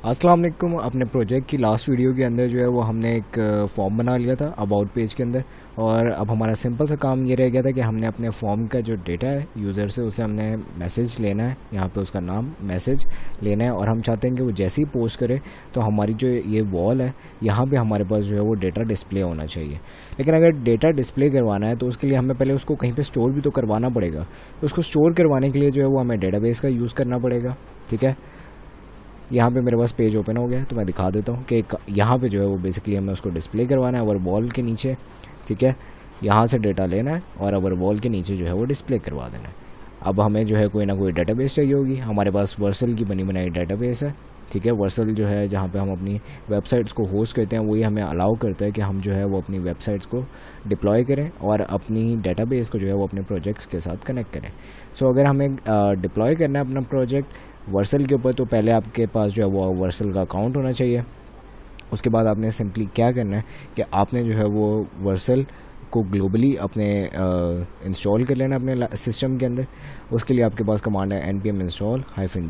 अस्सलाम वालेकुम। अपने प्रोजेक्ट की लास्ट वीडियो के अंदर जो है वो हमने एक फॉर्म बना लिया था अबाउट पेज के अंदर, और अब हमारा सिंपल सा काम ये रह गया था कि हमने अपने फॉर्म का जो डेटा है यूज़र से उसे हमने मैसेज लेना है, यहाँ पे उसका नाम मैसेज लेना है, और हम चाहते हैं कि वो जैसे ही पोस्ट करे तो हमारी जो ये वॉल है यहाँ पे हमारे पास जो है वो डेटा डिस्प्ले होना चाहिए। लेकिन अगर डेटा डिस्प्ले करवाना है तो उसके लिए हमें पहले उसको कहीं पर स्टोर भी तो करवाना पड़ेगा। तो उसको स्टोर करवाने के लिए जो है वो हमें डेटाबेस का यूज़ करना पड़ेगा। ठीक है, यहाँ पे मेरे पास पेज ओपन हो गया है तो मैं दिखा देता हूँ कि यहाँ पे जो है वो बेसिकली हमें उसको डिस्प्ले करवाना है अवर वॉल के नीचे। ठीक है, यहाँ से डेटा लेना है और अवर वॉल के नीचे जो है वो डिस्प्ले करवा देना है। अब हमें जो है कोई ना कोई डेटाबेस चाहिए होगी। हमारे पास वर्सल की बनी बनाई डेटाबेस है। ठीक है, वर्सल जो है जहाँ पे हम अपनी वेबसाइट्स को होस्ट करते हैं वही हमें अलाउ करता है कि हम जो है वो अपनी वेबसाइट्स को डिप्लॉय करें और अपनी डेटाबेस को जो है वो अपने प्रोजेक्ट्स के साथ कनेक्ट करें। सो अगर हमें डिप्लॉय करना है अपना प्रोजेक्ट वर्सल के ऊपर तो पहले आपके पास जो है वो वर्सल का अकाउंट होना चाहिए। उसके बाद आपने सिंपली क्या करना है कि आपने जो है वो वर्सल को ग्लोबली अपने इंस्टॉल कर लेना अपने सिस्टम के अंदर। उसके लिए आपके पास कमांड है npm install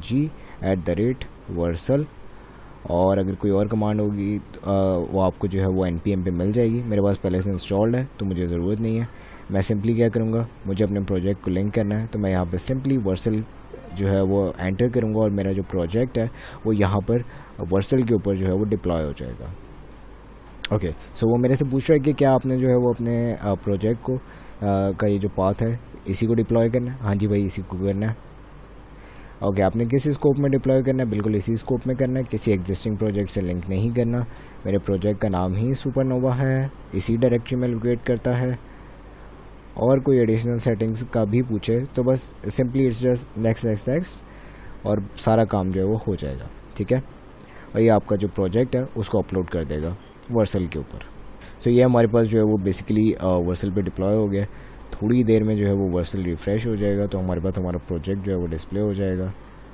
-g@वर्सल, और अगर कोई और कमांड होगी वो आपको जो है वो npm पे मिल जाएगी। मेरे पास पहले से इंस्टॉल्ड है तो मुझे ज़रूरत नहीं है। मैं सिंपली क्या करूँगा, मुझे अपने प्रोजेक्ट को लिंक करना है तो मैं यहाँ पर सिंपली वर्सल जो है वो एंटर करूँगा और मेरा जो प्रोजेक्ट है वो यहाँ पर वर्सल के ऊपर जो है वो डिप्लॉय हो जाएगा। ओके, सो वो मेरे से पूछ रहा है कि क्या आपने जो है वो अपने प्रोजेक्ट को का ये जो पाथ है इसी को डिप्लॉय करना है। हाँ जी भाई, इसी को करना है। ओके, आपने किस स्कोप में डिप्लॉय करना है? बिल्कुल इसी स्कोप में करना है, किसी एग्जिस्टिंग प्रोजेक्ट से लिंक नहीं करना। मेरे प्रोजेक्ट का नाम ही सुपरनोवा है, इसी डायरेक्टरी में लोकेट करता है, और कोई एडिशनल सेटिंग्स का भी पूछे तो बस सिंपली इट्स जस्ट नेक्स्ट और सारा काम जो है वो हो जाएगा। ठीक है, और ये आपका जो प्रोजेक्ट है उसको अपलोड कर देगा वर्सल के ऊपर। सो ये हमारे पास जो है वो बेसिकली वर्सल पे डिप्लॉय हो गया। थोड़ी देर में जो है वो वर्सल रिफ़्रेश हो जाएगा तो हमारे पास हमारा प्रोजेक्ट जो है वो डिस्प्ले हो जाएगा।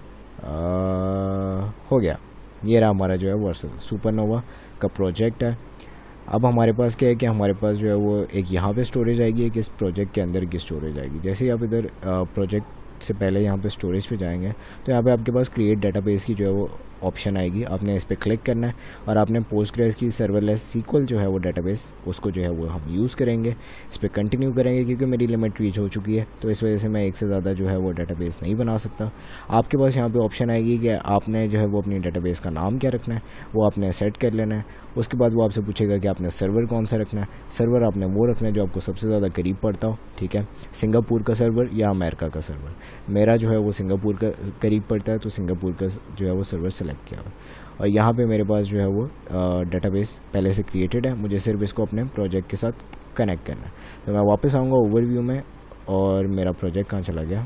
हो गया, ये रहा हमारा जो है वर्सल सुपरनोवा का प्रोजेक्ट है। अब हमारे पास क्या है कि हमारे पास जो है वो एक यहाँ पे स्टोरेज आएगी, एक इस प्रोजेक्ट के अंदर की स्टोरेज आएगी। जैसे ही आप इधर प्रोजेक्ट से पहले यहाँ पे स्टोरेज पे जाएंगे तो यहाँ पे आपके पास क्रिएट डेटाबेस की जो है वो ऑप्शन आएगी। आपने इस पर क्लिक करना है और आपने पोस्टग्रेस की सर्वरलेस सीक्वल जो है वो डेटाबेस उसको जो है वो हम यूज़ करेंगे। इस पर कंटिन्यू करेंगे क्योंकि मेरी लिमिट रीच हो चुकी है तो इस वजह से मैं एक से ज़्यादा जो है वो डेटाबेस नहीं बना सकता। आपके पास यहाँ पे ऑप्शन आएगी कि आपने जो है वो अपनी डेटाबेस का नाम क्या रखना है, वो आपने सेट कर लेना है। उसके बाद वो आपसे पूछेगा कि आपने सर्वर कौन सा रखना है। सर्वर आपने वो रखना है जो आपको सबसे ज़्यादा करीब पड़ता हो। ठीक है, सिंगापुर का सर्वर या अमेरिका का सर्वर। मेरा जो है वो सिंगापुर का करीब पड़ता है तो सिंगापुर का जो है वो सर्वर सेलेक्ट किया हुआ। और यहाँ पे मेरे पास जो है वो डेटाबेस पहले से क्रिएटेड है, मुझे सिर्फ इसको अपने प्रोजेक्ट के साथ कनेक्ट करना है। तो मैं वापस आऊँगा ओवरव्यू में, और मेरा प्रोजेक्ट कहाँ चला गया?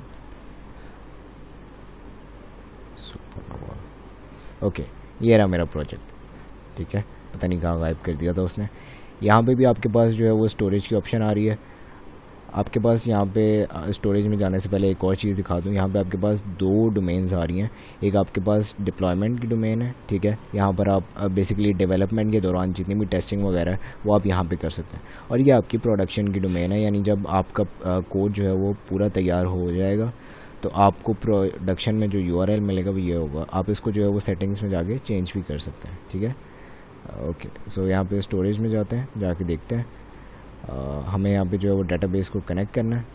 सुपरनोवा। ओके, ये रहा मेरा प्रोजेक्ट। ठीक है, पता नहीं कहाँ गायब कर दिया था उसने। यहाँ पे भी आपके पास जो है वो स्टोरेज की ऑप्शन आ रही है। आपके पास यहाँ पे स्टोरेज में जाने से पहले एक और चीज़ दिखा दूँ। यहाँ पे आपके पास दो डोमेन्स आ रही हैं। एक आपके पास डिप्लॉयमेंट की डोमेन है। ठीक है, यहाँ पर आप बेसिकली डेवलपमेंट के दौरान जितनी भी टेस्टिंग वगैरह है वो आप यहाँ पे कर सकते हैं। और ये आपकी प्रोडक्शन की डोमेन है, यानी जब आपका कोड जो है वो पूरा तैयार हो जाएगा तो आपको प्रोडक्शन में जो URL मिलेगा वो ये होगा। आप इसको जो है वो सेटिंग्स में जाके चेंज भी कर सकते हैं। ठीक है, ओके, सो यहाँ पे स्टोरेज में जाते हैं, जाके देखते हैं। हमें यहाँ पे जो है वो डेटाबेस को कनेक्ट करना है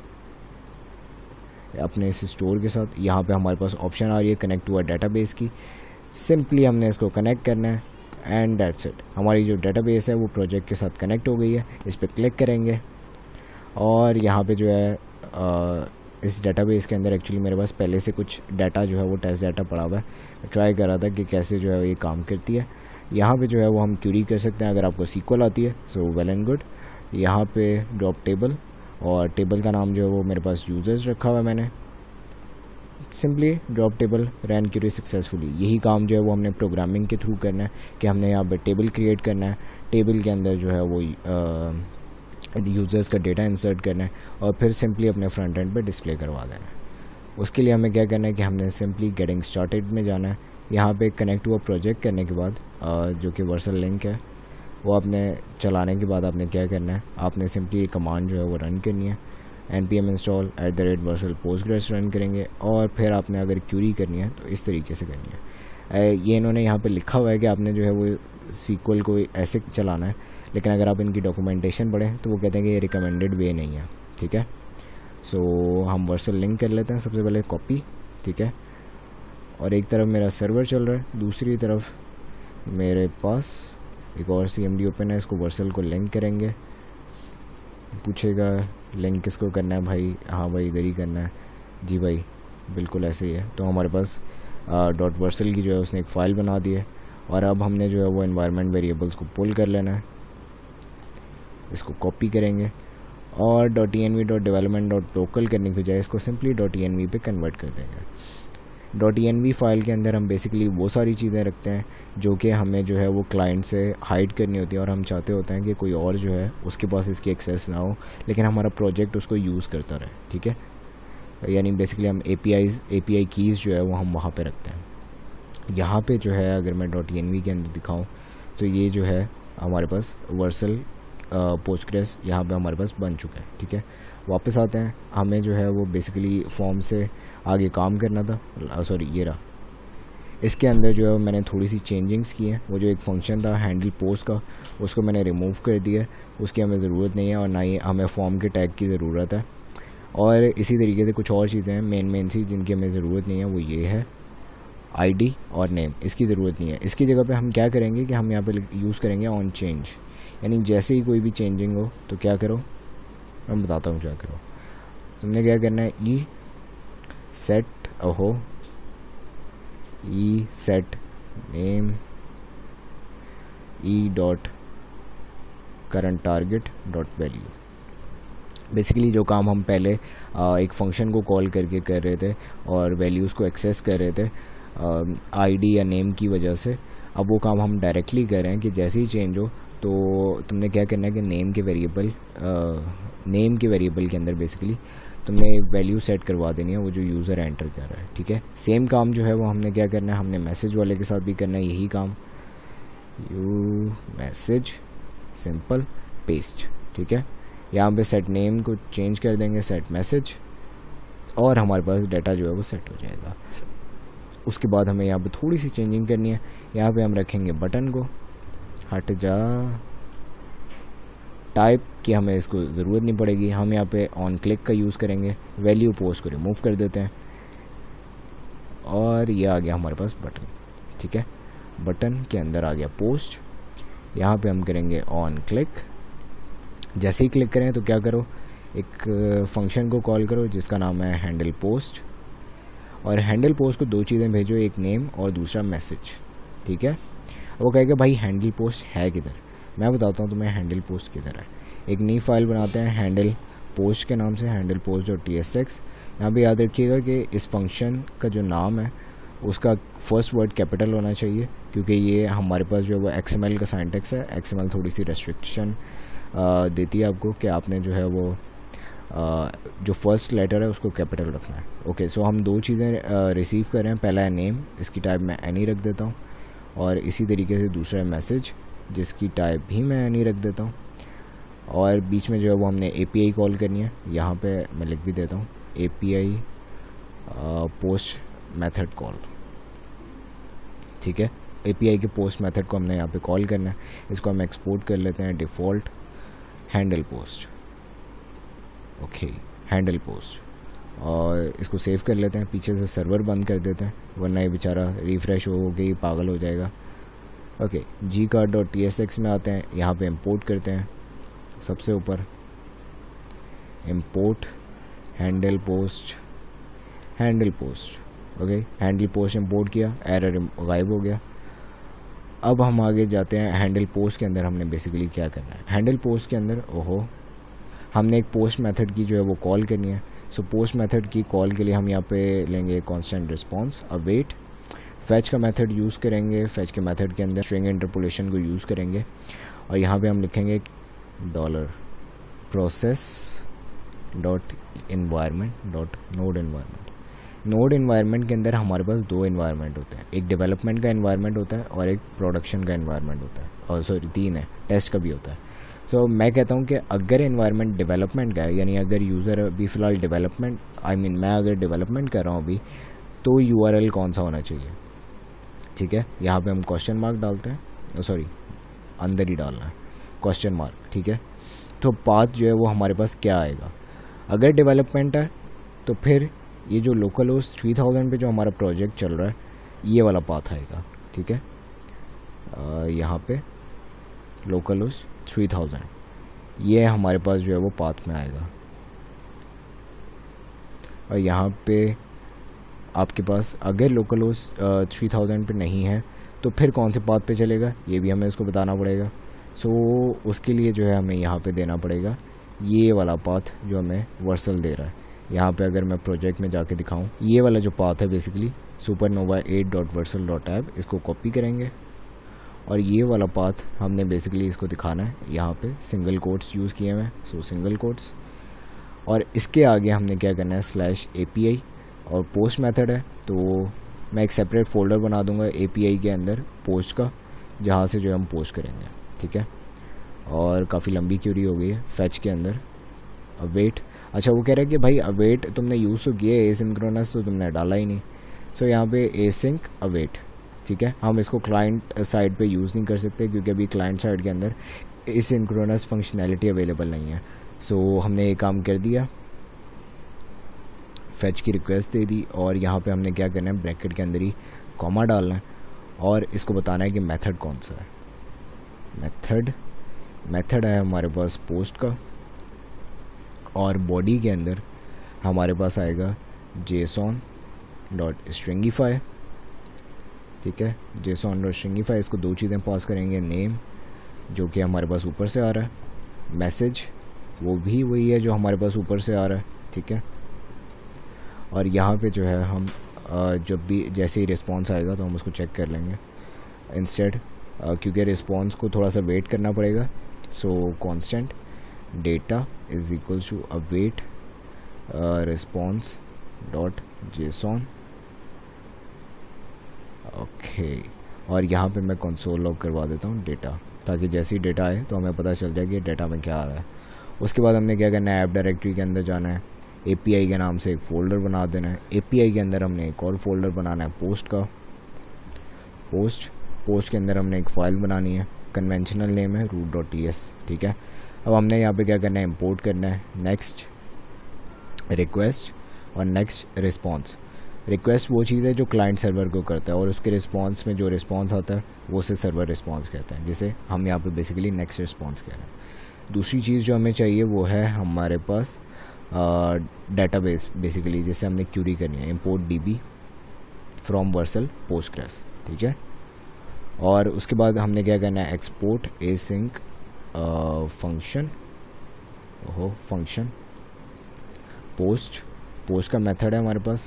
अपने इस स्टोर के साथ। यहाँ पे हमारे पास ऑप्शन आ रही है कनेक्ट टू अ डेटाबेस की। सिंपली हमने इसको कनेक्ट करना है एंड दैट्स इट। हमारी जो डेटाबेस है वो प्रोजेक्ट के साथ कनेक्ट हो गई है। इस पर क्लिक करेंगे और यहाँ पे जो है इस डेटाबेस के अंदर एक्चुअली मेरे पास पहले से कुछ डाटा जो है वो टेस्ट डाटा पड़ा हुआ है। ट्राई कर रहा था कि कैसे जो है ये काम करती है। यहाँ पे जो है वो हम क्यूरी कर सकते हैं अगर आपको सीक्वल आती है, सो वेल एंड गुड। यहाँ पे ड्रॉप टेबल, और टेबल का नाम जो है वो मेरे पास यूजर्स रखा हुआ है। मैंने simply drop table run query successfully. यही काम जो है वो हमने प्रोग्रामिंग के थ्रू करना है कि हमने यहाँ पे टेबल क्रिएट करना है। टेबल के अंदर जो है वो यूज़र्स का डेटा इंसर्ट करना है और फिर सिंपली अपने फ्रंट एंड पे डिस्प्ले करवा देना है। उसके लिए हमें क्या करना है कि हमने सिंपली गेटिंग स्टार्टेड में जाना है। यहाँ पे कनेक्ट हुआ प्रोजेक्ट करने के बाद जो कि वर्सल लिंक है वो आपने चलाने के बाद आपने क्या करना है, आपने सिंपली कमांड जो है वो रन करनी है। npm install @versal postgres run करेंगे और फिर आपने अगर क्यूरी करनी है तो इस तरीके से करनी है। ये इन्होंने यहाँ पे लिखा हुआ है कि आपने जो है वो सीक्वल को ऐसे चलाना है, लेकिन अगर आप इनकी डॉक्यूमेंटेशन पढ़ें तो वो कहते हैं कि ये रिकमेंडेड वे नहीं है, ठीक है। सो हम वर्सल लिंक कर लेते हैं सबसे पहले, कॉपी, ठीक है। और एक तरफ मेरा सर्वर चल रहा है, दूसरी तरफ मेरे पास एक और CMD ओपन है, इसको वर्सल को लिंक करेंगे। पूछेगा लिंक किसको करना है भाई, हाँ भाई इधर ही करना है, जी भाई बिल्कुल ऐसे ही है। तो हमारे पास डॉट वर्सल की जो है उसने एक फ़ाइल बना दी है, और अब हमने जो है वो एनवायरनमेंट वेरिएबल्स को पुल कर लेना है, इसको कॉपी करेंगे और .env.development.local करने की बजाय इसको सिंपली .env पे कन्वर्ट कर देंगे। .env फाइल के अंदर हम बेसिकली वो सारी चीज़ें रखते हैं जो कि हमें जो है वो क्लाइंट से हाइड करनी होती है, और हम चाहते होते हैं कि कोई और जो है उसके पास इसकी एक्सेस ना हो, लेकिन हमारा प्रोजेक्ट उसको यूज़ करता रहे, ठीक है। यानी बेसिकली हम API कीज़ जो है वो हम वहाँ पे रखते हैं। यहाँ पे जो है अगर मैं .env के अंदर दिखाऊँ तो ये जो है हमारे पास वर्सल पोस्टग्रेस यहाँ पे हमारे पास बन चुका है, ठीक है। वापस आते हैं, हमें जो है वो बेसिकली फॉर्म से आगे काम करना था, सॉरी ये रहा। इसके अंदर जो है मैंने थोड़ी सी चेंजिंग्स की हैं, वो जो एक फंक्शन था हैंडल पोस्ट का उसको मैंने रिमूव कर दिया, उसकी हमें ज़रूरत नहीं है, और ना ही हमें फॉर्म के टैग की ज़रूरत है। और इसी तरीके से कुछ और चीज़ें हैं मेन सी जिनकी हमें ज़रूरत नहीं है, वो ये है ID और नेम, इसकी ज़रूरत नहीं है। इसकी जगह पे हम क्या करेंगे कि हम यहाँ पे यूज़ करेंगे ऑन चेंज, यानी जैसे ही कोई भी चेंजिंग हो तो क्या करो, मैं बताता हूँ क्या करो। तुमने क्या करना है, e set name e dot current target dot value. Basically जो काम हम पहले एक फंक्शन को कॉल करके कर रहे थे और वैल्यूज़ को एक्सेस कर रहे थे ID या नेम की वजह से, अब वो काम हम डायरेक्टली कर रहे हैं कि जैसे ही चेंज हो तो तुमने क्या करना है कि नेम के वेरिएबल के अंदर बेसिकली तुमने वैल्यू सेट करवा देनी है, वो जो यूज़र एंटर कर रहा है, ठीक है। सेम काम जो है वो हमने क्या करना है, हमने मैसेज वाले के साथ भी करना है यही काम, यू मैसेज सिंपल पेस्ट, ठीक है। यहाँ पे सेट नेम को चेंज कर देंगे सेट मैसेज, और हमारे पास डाटा जो है वो सेट हो जाएगा। उसके बाद हमें यहाँ पे थोड़ी सी चेंजिंग करनी है, यहाँ पे हम रखेंगे बटन को, हट जा टाइप की हमें इसको ज़रूरत नहीं पड़ेगी, हम यहाँ पे ऑन क्लिक का यूज़ करेंगे, वैल्यू पोस्ट को रिमूव कर देते हैं, और ये आ गया हमारे पास बटन, ठीक है। बटन के अंदर आ गया पोस्ट, यहाँ पे हम करेंगे ऑन क्लिक। जैसे ही क्लिक करें तो क्या करो, एक फंक्शन को कॉल करो जिसका नाम है हैंडल पोस्ट, और हैंडल पोस्ट को दो चीज़ें भेजो, एक नेम और दूसरा मैसेज, ठीक है। वो कहेगा भाई हैंडल पोस्ट है किधर, मैं बताता हूँ तुम्हें हैंडल पोस्ट किधर है। एक नई फाइल बनाते हैं हैंडल पोस्ट के नाम से, हैंडल पोस्ट डॉट tsx। यहाँ पे याद रखिएगा कि इस फंक्शन का जो नाम है उसका फर्स्ट वर्ड कैपिटल होना चाहिए, क्योंकि ये हमारे पास जो है वो XML का सिंटैक्स है। XML थोड़ी सी रेस्ट्रिक्शन देती है आपको कि आपने जो है वो जो फर्स्ट लेटर है उसको कैपिटल रखना है। ओके, सो हम दो चीज़ें रिसीव कर रहे हैं, पहला है नेम, इसकी टाइप मैं एनी रख देता हूँ, और इसी तरीके से दूसरा है मैसेज जिसकी टाइप भी मैं एनी रख देता हूँ, और बीच में जो है वो हमने API कॉल करनी है। यहाँ पे मैं लिख भी देता हूँ API पोस्ट मेथड कॉल, ठीक है। API के पोस्ट मेथड को हमने यहाँ पे कॉल करना है, इसको हम एक्सपोर्ट कर लेते हैं default handle post, okay handle post, और इसको सेव कर लेते हैं। पीछे से सर्वर बंद कर देते हैं, वरना ये बेचारा रिफ़्रेश हो के ही पागल हो जाएगा। ओके, gcard.tsx में आते हैं, यहाँ पे इंपोर्ट करते हैं, सबसे ऊपर import handle post, okay handle post import किया, एरर गायब हो गया। अब हम आगे जाते हैं हैंडल पोस्ट के अंदर हमने बेसिकली क्या करना है। हैंडल पोस्ट के अंदर हमने एक पोस्ट मेथड की जो है वो कॉल करनी है। सो पोस्ट मेथड की कॉल के लिए हम यहाँ पे लेंगे कांस्टेंट रिस्पांस अवेट, फैच का मेथड यूज़ करेंगे, फैच के मेथड के अंदर स्ट्रिंग इंटरपोलेशन को यूज़ करेंगे, और यहाँ पे हम लिखेंगे $process.environment.node नोड इन्वायरमेंट के अंदर हमारे पास दो इन्वायरमेंट होते हैं, एक डेवलपमेंट का इन्वायरमेंट होता है और एक प्रोडक्शन का इन्वायरमेंट होता है, और सॉरी 3 है, टेस्ट का भी होता है। सो मैं कहता हूँ कि अगर इन्वायरमेंट डेवलपमेंट का है, यानी अगर यूज़र अभी फ़िलहाल मैं अगर डेवलपमेंट कर रहा हूँ अभी, तो URL कौन सा होना चाहिए, ठीक है। यहाँ पे हम क्वेश्चन मार्क डालते हैं, सॉरी अंदर ही डालना है क्वेश्चन मार्क, ठीक है। तो पाथ जो है वो हमारे पास क्या आएगा, अगर डेवलपमेंट है तो फिर ये जो लोकल होस्ट 3000 पे जो हमारा प्रोजेक्ट चल रहा है ये वाला पाथ आएगा, ठीक है। यहाँ पे लोकल होस्ट 3000 ये हमारे पास जो है वो पाथ में आएगा। और यहाँ पे आपके पास अगर लोकल होस्ट 3000 पे नहीं है तो फिर कौन से पाथ पे चलेगा ये भी हमें इसको बताना पड़ेगा। सो उसके लिए जो है हमें यहाँ पे देना पड़ेगा ये वाला पाथ जो हमें वर्सल दे रहा है। यहाँ पे अगर मैं प्रोजेक्ट में जाके दिखाऊं, ये वाला जो पाथ है बेसिकली supernova 8.versal.app, इसको कॉपी करेंगे और ये वाला पाथ हमने बेसिकली इसको दिखाना है। यहाँ पे सिंगल कोट्स यूज़ किए हुए हैं, सो सिंगल कोट्स, और इसके आगे हमने क्या करना है /API और पोस्ट मेथड है। तो मैं एक सेपरेट फोल्डर बना दूंगा API के अंदर पोस्ट का, जहाँ से जो हम पोस्ट करेंगे, ठीक है। और काफ़ी लंबी क्यूरी हो गई है फैच के अंदर। अवेट, अच्छा वो कह रहा है कि भाई अवेट तुमने यूज़ तो किया है, एसिंक्रोनस तो तुमने डाला ही नहीं। सो यहाँ पे एसिंक अवेट, ठीक है। हम इसको क्लाइंट साइड पे यूज़ नहीं कर सकते क्योंकि अभी क्लाइंट साइड के अंदर एसिंक्रोनस फंक्शनैलिटी अवेलेबल नहीं है। सो हमने ये काम कर दिया, फैच की रिक्वेस्ट दे दी और यहाँ पे हमने क्या करना है ब्रैकेट के अंदर ही कॉमा डालना है और इसको बताना है कि मेथड कौन सा है। मेथड है हमारे पास पोस्ट का और बॉडी के अंदर हमारे पास आएगा json.stringify, ठीक है। json.stringify, इसको दो चीज़ें पास करेंगे, नेम जो कि हमारे पास ऊपर से आ रहा है, मैसेज वो भी वही है जो हमारे पास ऊपर से आ रहा है, ठीक है। और यहाँ पे जो है हम जब भी जैसे ही रिस्पॉन्स आएगा तो हम उसको चेक कर लेंगे इंस्टेड, क्योंकि रिस्पॉन्स को थोड़ा सा वेट करना पड़ेगा। So constant data is equals to await response dot JSON, okay. और यहाँ पे मैं कंसोल लॉग करवा देता हूँ डेटा, ताकि जैसे ही डेटा आए तो हमें पता चल जाए कि डेटा में क्या आ रहा है। उसके बाद हमने क्या करना है, ऐप डायरेक्टरी के अंदर जाना है, API के नाम से एक फ़ोल्डर बना देना है। API के अंदर हमने एक और फोल्डर बनाना है पोस्ट का, पोस्ट के अंदर हमने एक फ़ाइल बनानी है, कन्वेंशनल नेम है root.ts, ठीक है। अब हमने यहाँ पे क्या करना है, इंपोर्ट करना है नेक्स्ट रिक्वेस्ट और नेक्स्ट रिस्पॉन्स। रिक्वेस्ट वो चीज़ है जो क्लाइंट सर्वर को करता है और उसके रिस्पॉन्स में जो रिस्पॉन्स आता है वो उसे सर्वर रिस्पॉन्स कहता है, जिसे हम यहाँ पे बेसिकली नेक्स्ट रिस्पॉन्स कह रहे हैं। दूसरी चीज़ जो हमें चाहिए वो है हमारे पास डेटाबेस बेसिकली, जिसे हमने क्यूरी करनी है, import db from Vercel Postgres, ठीक है। और उसके बाद हमने क्या करना है, एक्सपोर्ट एसिंक फंक्शन पोस्ट का मेथड है हमारे पास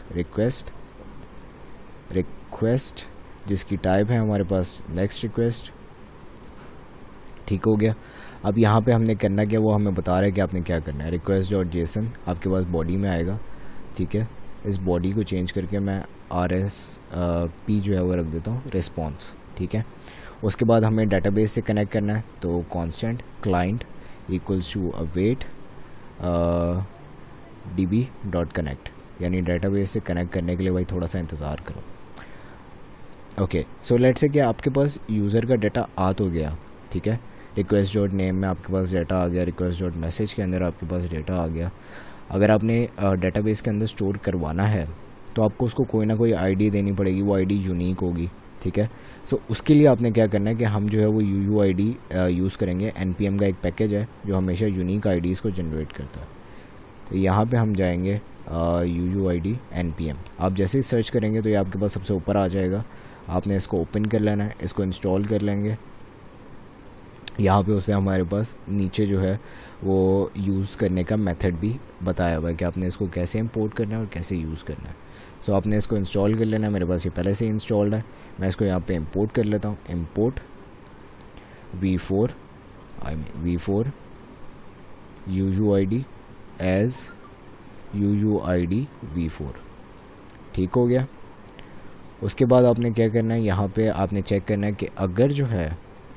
रिक्वेस्ट जिसकी टाइप है हमारे पास नेक्स्ट रिक्वेस्ट, ठीक हो गया। अब यहाँ पे हमने करना क्या वो हमें बता रहा है कि आपने क्या करना है। request.json आपके पास बॉडी में आएगा, ठीक है। इस बॉडी को चेंज करके मैं RSP जो है वो रख देता हूँ रिस्पॉन्स, ठीक है। उसके बाद हमें डेटाबेस से कनेक्ट करना है, तो constant client equals to await db.connect, यानी डेटाबेस से कनेक्ट करने के लिए भाई थोड़ा सा इंतज़ार करो। ओके, सो लेट्स से कि आपके पास यूज़र का डाटा आ तो गया, ठीक है। request.name में आपके पास डाटा आ गया, request.message के अंदर आपके पास डाटा आ गया। अगर आपने डेटाबेस के अंदर स्टोर करवाना है तो आपको उसको कोई ना कोई आईडी देनी पड़ेगी, वो आईडी यूनिक होगी, ठीक है। सो उसके लिए आपने क्या करना है कि हम जो है वो UUID यूज़ करेंगे। NPM का एक पैकेज है जो हमेशा यूनिक आईडीज़ को जनरेट करता है। तो यहाँ पे हम जाएंगे UUID NPM, आप जैसे ही सर्च करेंगे तो ये आपके पास सबसे ऊपर आ जाएगा। आपने इसको ओपन कर लेना है, इसको इंस्टॉल कर लेंगे। यहाँ पे उसे हमारे पास नीचे जो है वो यूज़ करने का मेथड भी बताया हुआ है कि आपने इसको कैसे इंपोर्ट करना है और कैसे यूज़ करना है। सो आपने इसको इंस्टॉल कर लेना है, मेरे पास ये पहले से इंस्टॉल्ड है। मैं इसको यहाँ पे इंपोर्ट कर लेता हूँ, import v4 UUID as UUID v4, ठीक हो गया। उसके बाद आपने क्या करना है, यहाँ पे आपने चेक करना है कि अगर जो है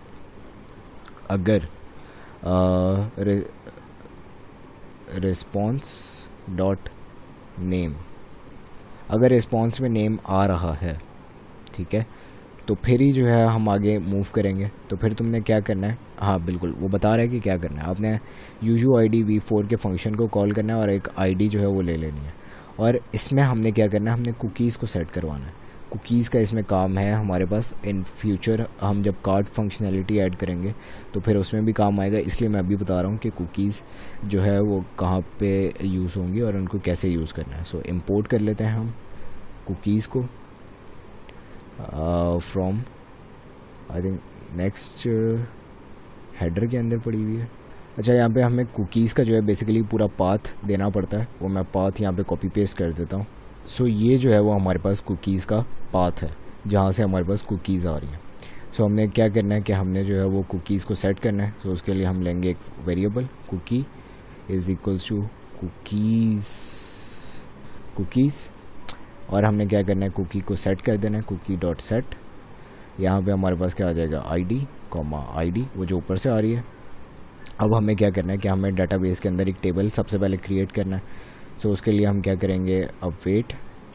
रिस्पॉन्स डॉट नेम, अगर रिस्पॉन्स में नेम आ रहा है, ठीक है, तो फिर ही जो है हम आगे मूव करेंगे। तो फिर तुमने क्या करना है, हाँ बिल्कुल वो बता रहा है कि क्या करना है। आपने UUID v4 के फंक्शन को कॉल करना है और एक आईडी जो है वो ले लेनी है। और इसमें हमने क्या करना है, हमने कुकीज़ को सेट करवाना है। कुकीज़ का इसमें काम है हमारे पास। इन फ्यूचर हम जब कार्ड फंक्शनैलिटी ऐड करेंगे तो फिर उसमें भी काम आएगा, इसलिए मैं अभी बता रहा हूँ कि कुकीज़ जो है वो कहाँ पे यूज़ होंगी और उनको कैसे यूज़ करना है। सो इंपोर्ट कर लेते हैं हम कुकीज़ को from I think next header के अंदर पड़ी हुई है। अच्छा, यहाँ पे हमें कुकीज़ का जो है बेसिकली पूरा पाथ देना पड़ता है, वो मैं पाथ यहाँ पे कॉपी पेस्ट कर देता हूँ। सो ये जो है वो हमारे पास कुकीज़ का पाथ है जहाँ से हमारे पास कुकीज़ आ रही हैं। सो हमने क्या करना है कि हमने जो है वो कुकीज़ को सेट करना है। सो उसके लिए हम लेंगे एक variable cookie is equals to cookies और हमने क्या करना है, कुकी को सेट कर देना है, कुकी डॉट सेट। यहाँ पर हमारे पास क्या आ जाएगा, ID वो जो ऊपर से आ रही है। अब हमें क्या करना है कि हमें डाटाबेस के अंदर एक टेबल सबसे पहले क्रिएट करना है। सो उसके लिए हम क्या करेंगे, अवेट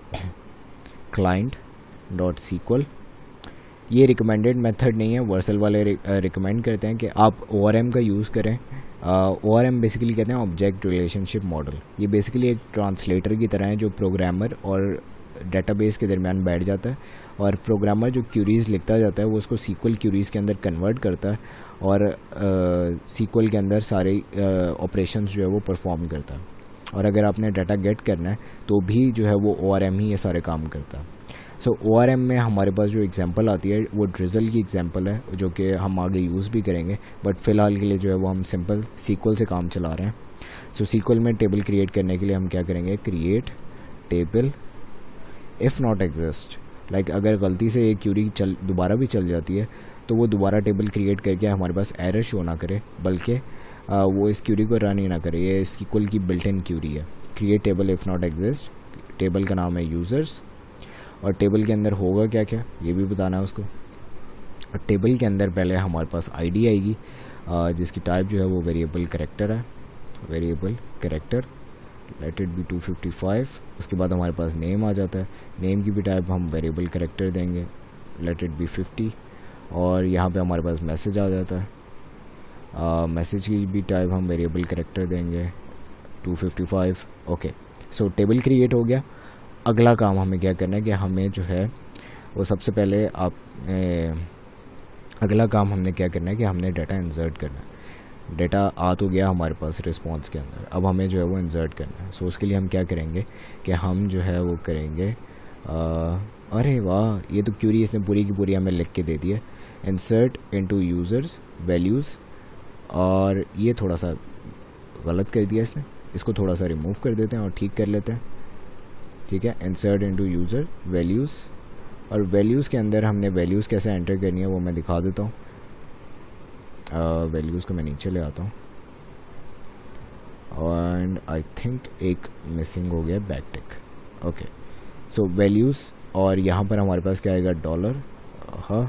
client.sql। ये रिकमेंडेड मेथड नहीं है, वर्सल वाले रिकमेंड करते हैं कि आप ORM का यूज़ करें। ORM बेसिकली कहते हैं ऑब्जेक्ट रिलेशनशिप मॉडल। ये बेसिकली एक ट्रांसलेटर की तरह है जो प्रोग्रामर और डेटाबेस के दरमियान बैठ जाता है, और प्रोग्रामर जो क्यूरीज़ लिखता जाता है वो उसको SQL क्यूरीज़ के अंदर कन्वर्ट करता है और SQL के अंदर सारे ऑपरेशंस जो है वो परफॉर्म करता है। और अगर आपने डाटा गेट करना है तो भी जो है वो ORM ही ये सारे काम करता है। सो ORM में हमारे पास जो एग्जांपल आती है वो ड्रिज़ल की एग्जांपल है, जो कि हम आगे यूज़ भी करेंगे, बट फ़िलहाल के लिए जो है वो हम सिंपल SQL से काम चला रहे हैं। सो SQL में टेबल क्रिएट करने के लिए हम क्या करेंगे, create table if not exist. Like अगर गलती से एक क्यूरी दोबारा भी चल जाती है तो वो दोबारा टेबल क्रिएट करके हमारे पास एरर शो ना करे, बल्कि वो इस क्यूरी को रन ही ना करे। ये SQL की बिल्ट इन क्यूरी है, create table if not exist. Table का नाम है यूज़र्स, और टेबल के अंदर होगा क्या क्या ये भी बताना है उसको। और टेबल के अंदर पहले हमारे पास ID आएगी जिसकी टाइप जो है वो वेरिएबल कैरेक्टर है, variable character, let it be 255। उसके बाद हमारे पास नेम आ जाता है, नेम की भी टाइप हम वेरिएबल कैरेक्टर देंगे, लेट इट बी 50। और यहाँ पे हमारे पास मैसेज आ जाता है, मैसेज की भी टाइप हम वेरिएबल कैरेक्टर देंगे 255। ओके, सो टेबल क्रिएट हो गया। अगला काम हमें क्या करना है कि हमें जो है वो सबसे पहले अगला काम हमने क्या करना है कि हमने डाटा इंसर्ट करना है। डाटा आ तो गया हमारे पास रिस्पॉन्स के अंदर, अब हमें जो है वो इंसर्ट करना है। सो उसके लिए हम क्या करेंगे कि हम जो है वो करेंगे अरे वाह, ये तो क्यूरी इसने पूरी की पूरी हमें लिख के दे दी है, इंसर्ट इनटू यूज़र्स वैल्यूज़। और ये थोड़ा सा गलत कर दिया इसने, इसको थोड़ा सा रिमूव कर देते हैं और ठीक कर लेते हैं। ठीक है, इंसर्ट इनटू यूज़र वैल्यूज़, और वैल्यूज़ के अंदर हमने वैल्यूज़ कैसे एंटर करनी है वो मैं दिखा देता हूँ। वैल्यूज़ को मैं नीचे ले आता हूँ, एंड आई थिंक एक मिसिंग हो गया back tick. Okay, so values, और यहाँ पर हमारे पास क्या आएगा, डॉलर। हाँ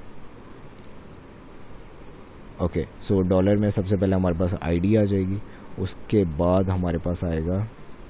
ओके, सो डॉलर में सबसे पहले हमारे पास ID आ जाएगी, उसके बाद हमारे पास आएगा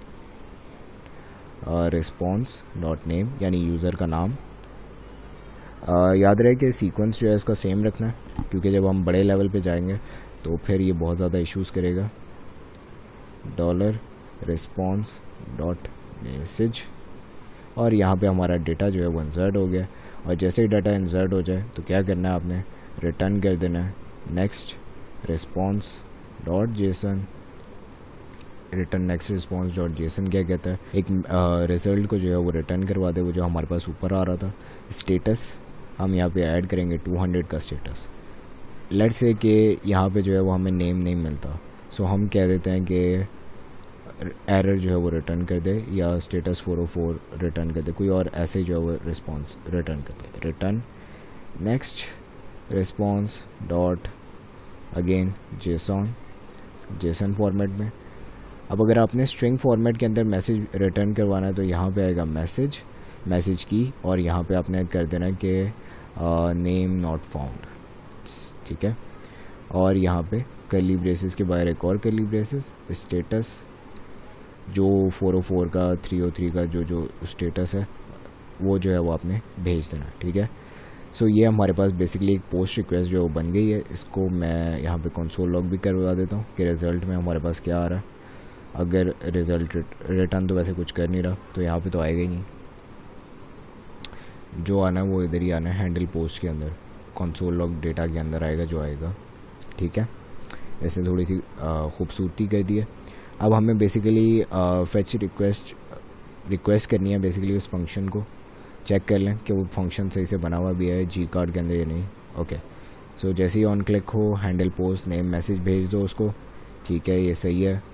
रिस्पॉन्स डॉट नेम, यानी यूज़र का नाम। याद रहे कि सीक्वेंस जो है इसका सेम रखना है, क्योंकि जब हम बड़े लेवल पे जाएंगे तो फिर ये बहुत ज़्यादा इश्यूज़ करेगा। डॉलर रिस्पॉन्स डॉट मैसेज, और यहाँ पे हमारा डेटा जो है वो इंसर्ट हो गया। और जैसे ही डाटा इंसर्ट हो जाए तो क्या करना है, आपने रिटर्न कर देना है next response dot JSON. Return next response dot JSON क्या कहता है, एक रिज़ल्ट को जो है वो रिटर्न करवा दे, वो जो हमारे पास ऊपर आ रहा था। स्टेटस हम यहाँ पे ऐड करेंगे 200 का स्टेटस। लेट्स से कि यहाँ पे जो है वो हमें नेम नहीं मिलता, सो हम कह देते हैं कि एरर जो है वो रिटर्न कर दे, या स्टेटस 404 रिटर्न कर दे, कोई और ऐसे ही जो है वो रिस्पॉन्स रिटर्न कर दे। Return next response dot again JSON format में। अब अगर आपने स्ट्रिंग फॉर्मेट के अंदर मैसेज रिटर्न करवाना है तो यहाँ पे आएगा मैसेज की, और यहाँ पे आपने कर देना कि नेम नॉट फाउंड। ठीक है, और यहाँ पे कर्ली ब्रेसेस के बाहर एक और कर्ली ब्रेसेस, स्टेटस जो 404 का 303 का जो स्टेटस है वो जो है वो आपने भेज देना। ठीक है, सो ये हमारे पास बेसिकली एक पोस्ट रिक्वेस्ट जो बन गई है। इसको मैं यहाँ पे कंसोल लॉग भी करवा देता हूँ कि रिज़ल्ट में हमारे पास क्या आ रहा है। अगर रिज़ल्ट रिटर्न तो वैसे कुछ कर नहीं रहा तो यहाँ पे तो आएगा ही नहीं, जो आना है वो इधर ही आना है, हैंडल पोस्ट के अंदर, कंसोल लॉग डेटा के अंदर आएगा जो आएगा। ठीक है, ऐसे थोड़ी सी खूबसूरती कर दी है। अब हमें बेसिकली फेच रिक्वेस्ट करनी है बेसिकली उस फंक्शन को। चेक कर लें कि वो फंक्शन सही से बना हुआ भी है जी कार्ड के अंदर या नहीं। ओके, सो जैसे ही ऑन क्लिक हो हैंडल पोस्ट नेम मैसेज भेज दो उसको। ठीक है, ये सही है।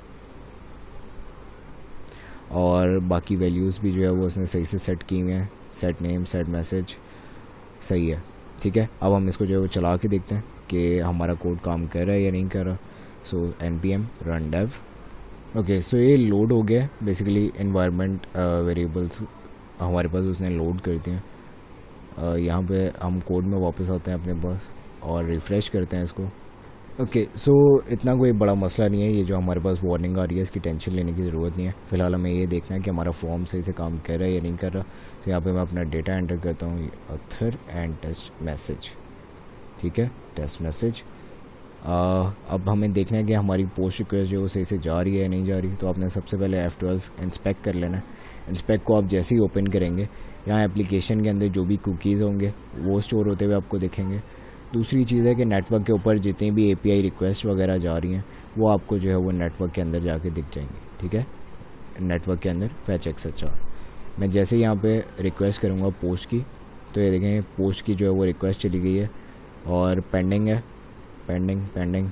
और बाकी वैल्यूज़ भी जो है वो उसने सही से सेट की हुई हैं, सेट नेम सेट मैसेज सही है। ठीक है, अब हम इसको जो है वो चला के देखते हैं कि हमारा कोड काम कर रहा है या नहीं कर रहा। So npm run dev। Okay, so ये लोड हो गया बेसिकली एनवायरनमेंट वेरिएबल्स हमारे पास उसने लोड कर दिए हैं। यहाँ पे हम कोड में वापस आते हैं अपने पास और रिफ़्रेश करते हैं इसको। ओके, सो इतना कोई बड़ा मसला नहीं है। ये जो हमारे पास वार्निंग आ रही है इसकी टेंशन लेने की ज़रूरत नहीं है। फ़िलहाल हमें ये देखना है कि हमारा फॉर्म सही से काम कर रहा है या नहीं कर रहा। तो यहाँ पे मैं अपना डेटा एंटर करता हूँ, ऑथर एंड टेस्ट मैसेज। ठीक है, टेस्ट मैसेज। अब हमें देखना है कि हमारी पोस्ट रिक्वेस्ट जो सही से जा रही है या नहीं जा रही। तो आपने सबसे पहले F12 इंस्पेक्ट कर लेना है। इंस्पेक्ट को आप जैसे ही ओपन करेंगे यहाँ एप्लीकेशन के अंदर जो भी कुकीज़ होंगे वो स्टोर होते हुए आपको दिखेंगे। दूसरी चीज़ है कि नेटवर्क के ऊपर जितनी भी API रिक्वेस्ट वगैरह जा रही हैं वो आपको जो है वो नेटवर्क के अंदर जाके दिख जाएंगी। ठीक है, नेटवर्क के अंदर fetch etc। मैं जैसे यहाँ पे रिक्वेस्ट करूँगा पोस्ट की तो ये देखें पोस्ट की जो है वो रिक्वेस्ट चली गई है और पेंडिंग है, पेंडिंग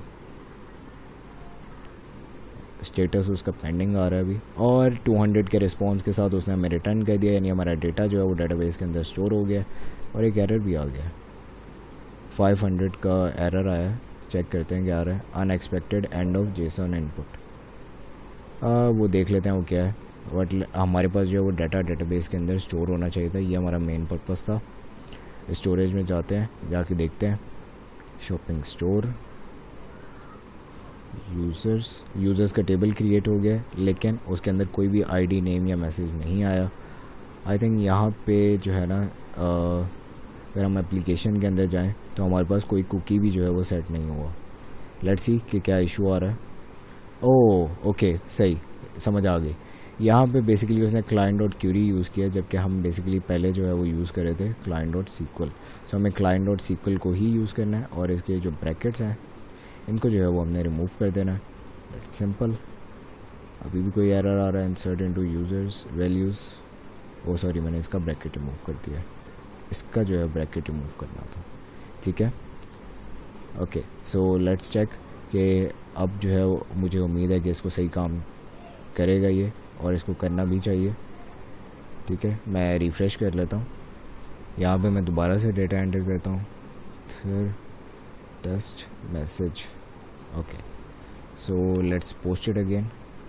स्टेटस उसका पेंडिंग आ रहा है अभी। और 200 के रिस्पॉन्स के साथ उसने हमें रिटर्न कर दिया, यानी हमारा डेटा जो है वो डेटाबेस के अंदर स्टोर हो गया। और एक एरर भी आ गया, 500 का एरर आया है। चेक करते हैं क्या आ रहा है, unexpected end of JSON input. वो देख लेते हैं वो क्या है। बट हमारे पास जो है वो डाटा डेटाबेस के अंदर स्टोर होना चाहिए था, ये हमारा मेन पर्पस था। स्टोरेज में जाते हैं, जाके देखते हैं शॉपिंग स्टोर, यूज़र्स का टेबल क्रिएट हो गया लेकिन उसके अंदर कोई भी आईडी नेम या मैसेज नहीं आया। आई थिंक यहाँ पे जो है ना अगर हम एप्लीकेशन के अंदर जाएं तो हमारे पास कोई कुकी भी जो है वो सेट नहीं हुआ। लेट्स सी कि क्या इशू आ रहा है। ओह ओके, सही समझ आ गई। यहाँ पे बेसिकली उसने client.query यूज़ किया जबकि हम बेसिकली पहले जो है वो यूज़ कर रहे थे client.sql। सो हमें client.sql को ही यूज़ करना है और इसके जो ब्रैकेट्स हैं इनको जो है वो हमने रिमूव कर देना है। It's simple. अभी भी कोई एरर आ रहा है, insert into users values. Oh sorry, मैंने इसका ब्रैकेट रिमूव कर दिया, इसका जो है ब्रैकेट रिमूव करना था। ठीक है, ओके, सो लेट्स चेक कि अब जो है मुझे उम्मीद है कि इसको सही काम करेगा ये, और इसको करना भी चाहिए। ठीक है, मैं रिफ़्रेश कर लेता हूँ। यहाँ पे मैं दोबारा से डेटा एंटर करता हूँ, फिर test message. Okay, so let's post it again.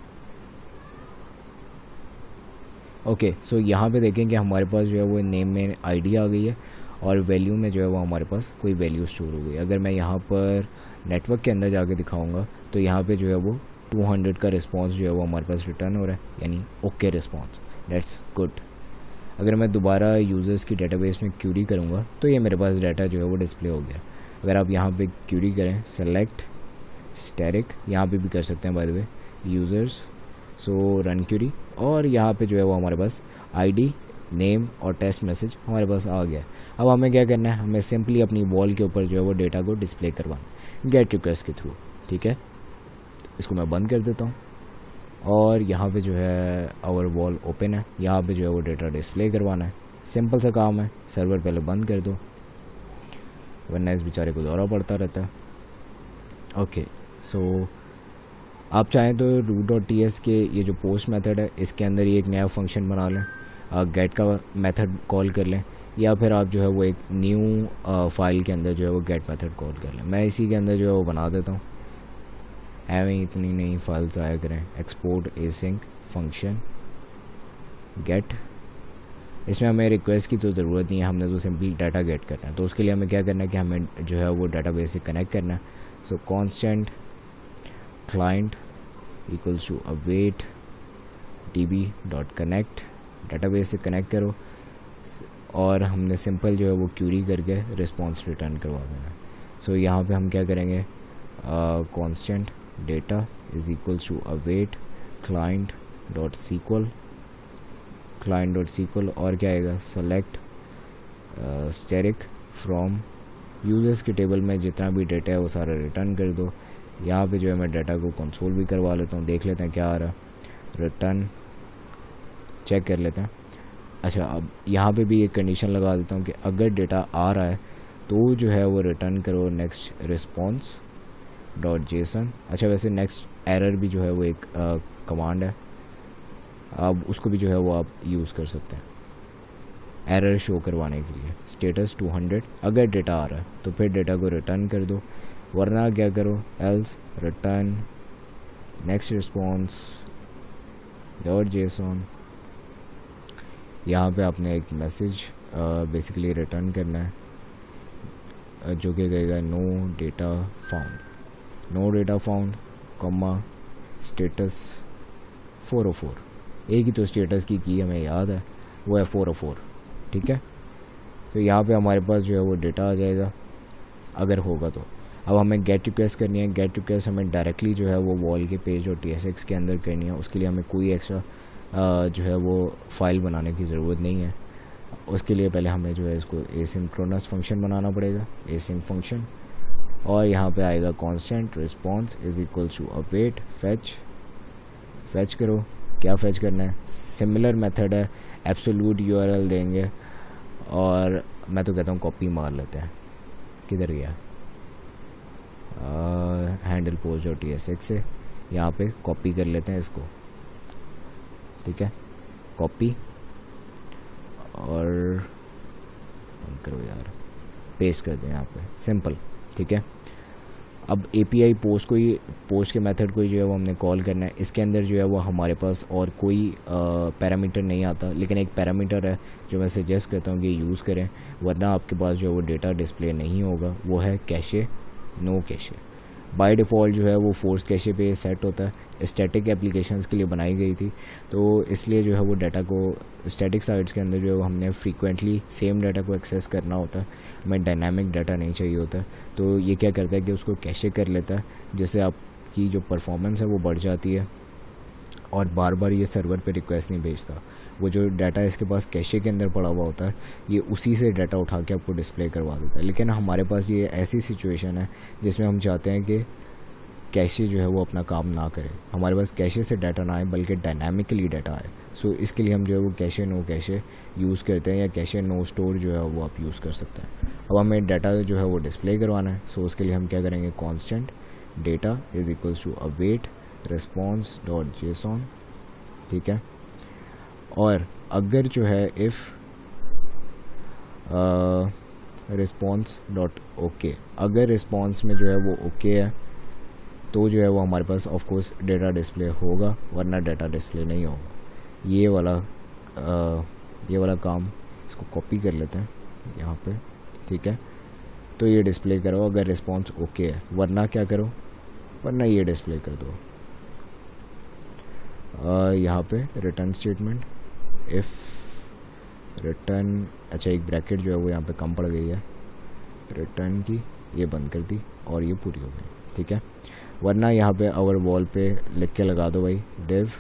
Okay, so यहाँ पे देखें कि हमारे पास जो है वो नेम में आईडी आ गई है और वैल्यू में जो है वो हमारे पास कोई वैल्यू स्टोर हो गई। अगर मैं यहाँ पर नेटवर्क के अंदर जाके दिखाऊंगा तो यहाँ पे जो है वो 200 का रिस्पांस जो है वो हमारे पास रिटर्न हो रहा है, यानी ओके रिस्पांस। That's good. अगर मैं दोबारा यूज़र्स की डेटाबेस में क्यूरी करूँगा तो ये मेरे पास डाटा जो है वो डिस्प्ले हो गया। अगर आप यहाँ पे क्यूरी करें, सेलेक्ट स्टैटिक, यहाँ पे भी कर सकते हैं by the way, users, so run query, और यहाँ पे जो है वो हमारे पास आईडी नेम और टेस्ट मैसेज हमारे पास आ गया। अब हमें क्या करना है, हमें सिंपली अपनी वॉल के ऊपर जो है वो डेटा को डिस्प्ले करवाना गेट रिक्वेस्ट के थ्रू। ठीक है, इसको मैं बंद कर देता हूँ और यहाँ पे जो है आवर वॉल ओपन है, यहाँ पे जो है वो डेटा डिस्प्ले करवाना है। सिंपल सा काम है, सर्वर पहले बंद कर दो वरना इस बेचारे को दौरा पड़ता रहता है। ओके, सो आप चाहें तो root.ts के ये जो पोस्ट मेथड है इसके अंदर ही एक नया फंक्शन बना लें, गेट का मेथड कॉल कर लें, या फिर आप जो है वो एक न्यू फाइल के अंदर जो है वो गेट मेथड कॉल कर लें। मैं इसी के अंदर जो है वो बना देता हूँ। एवं इतनी नई फाइल्स आया करें, एक्सपोर्ट एसिंक फंक्शन गेट। इसमें हमें रिक्वेस्ट की तो ज़रूरत नहीं है, हमने तो सिंपली डाटा गेट करना है। तो उसके लिए हमें क्या करना है कि हमें जो है वो डाटाबेस से कनेक्ट करना है। So constant client equals to await db.connect, database से कनेक्ट करो। और हमने सिंपल जो है वो क्यूरी करके रिस्पॉन्स रिटर्न करवा देना है। सो यहाँ पे हम क्या करेंगे, constant data is equals to await client dot sequel और क्या आएगा, सेलेक्ट स्टेरिक फ्रॉम यूजर्स के टेबल में जितना भी डेटा है वो सारा रिटर्न कर दो। यहाँ पे जो है मैं डाटा को कंसोल भी करवा लेता हूँ, देख लेते हैं क्या आ रहा है, रिटर्न चेक कर लेते हैं। अच्छा, अब यहाँ पे भी एक कंडीशन लगा देता हूँ कि अगर डेटा आ रहा है तो जो है वो रिटर्न करो नेक्स्ट रिस्पॉन्स डॉट जेसन। अच्छा, वैसे नेक्स्ट एरर भी जो है वो एक कमांड है, अब उसको भी जो है वो आप यूज़ कर सकते हैं एरर शो करवाने के लिए। स्टेटस 200 अगर डेटा आ रहा है तो फिर डेटा को रिटर्न कर दो, वरना क्या करो, else return next response dot JSON. यहाँ पे आपने एक मैसेज बेसिकली रिटर्न करना है जो कि कहेगा no data found comma status 404। एक ही तो स्टेटस की हमें याद है, वो है 404, ठीक है। तो यहाँ पे हमारे पास जो है वो डेटा आ जाएगा अगर होगा तो। अब हमें गेट रिक्वेस्ट करनी है, गेट रिक्वेस्ट हमें डायरेक्टली जो है वो वॉल के पेज और TSX के अंदर करनी है। उसके लिए हमें कोई एक्स्ट्रा जो है वो फाइल बनाने की ज़रूरत नहीं है। उसके लिए पहले हमें जो है इसको एसिंक्रोनस फंक्शन बनाना पड़ेगा, एसिंक फंक्शन, और यहाँ पे आएगा constant response is equals to await fetch करो। क्या फैच करना है, सिमिलर मेथड है, एब्सोल्यूट URL देंगे और मैं तो कहता हूँ कॉपी मार लेते हैं। किधर गया, हैंडल पोस्ट डॉट TSX से यहाँ पे कॉपी कर लेते हैं इसको, ठीक है, कॉपी और बंद करो यार, पेस्ट कर दें यहाँ पे, सिंपल, ठीक है। अब API पोस्ट के मेथड को ही जो है वो हमने कॉल करना है। इसके अंदर जो है वो हमारे पास और कोई पैरामीटर नहीं आता, लेकिन एक पैरामीटर है जो मैं सजेस्ट करता हूँ कि यूज़ करें, वरना आपके पास जो है वो डेटा डिस्प्ले नहीं होगा। वो है cache, no cache. By default जो है वो फोर्स कैशे पे सेट होता है, स्टैटिक एप्लीकेशंस के लिए बनाई गई थी, तो इसलिए जो है वो डाटा को स्टैटिक साइट्स के अंदर जो है वो हमने फ्रीक्वेंटली सेम डाटा को एक्सेस करना होता है, हमें डायनामिक डाटा नहीं चाहिए होता है। तो ये क्या करता है कि उसको कैशे कर लेता है, जिससे आपकी जो परफॉर्मेंस है वो बढ़ जाती है और बार बार ये सर्वर पे रिक्वेस्ट नहीं भेजता। वो जो डाटा इसके पास कैशे के अंदर पड़ा हुआ होता है, ये उसी से डाटा उठा के आपको डिस्प्ले करवा देता है। लेकिन हमारे पास ये ऐसी सिचुएशन है जिसमें हम चाहते हैं कि कैशे जो है वो अपना काम ना करे, हमारे पास कैशे से डाटा ना आए बल्कि डायनामिकली डाटा आए। सो इसके लिए हम जो है वो कैशे नो कैशे यूज़ करते हैं, या कैशे नो स्टोर जो है वो आप यूज़ कर सकते हैं। अब हमें डाटा जो है वो डिस्प्ले करवाना है, सो उसके लिए हम क्या करेंगे, constant data is equals to await response dot JSON, ठीक है। और अगर जो है इफ़ रिस्पॉन्स डॉट ओके, अगर रिस्पॉन्स में जो है वो ओके है तो जो है वो हमारे पास ऑफ कोर्स डेटा डिस्प्ले होगा, वरना डाटा डिस्प्ले नहीं होगा। ये वाला काम इसको कॉपी कर लेते हैं यहाँ पे, ठीक है। तो ये डिस्प्ले करो अगर रिस्पॉन्स ओके है, वरना क्या करो, वरना ये डिस्प्ले कर दो। यहाँ पे रिटर्न स्टेटमेंट इफ़ रिटर्न, अच्छा एक ब्रैकेट जो है वो यहाँ पे कम पड़ गई है, रिटर्न की ये बंद कर दी और ये पूरी हो गई, ठीक है। वरना यहाँ पे आवर वॉल पे लिख के लगा दो भाई, div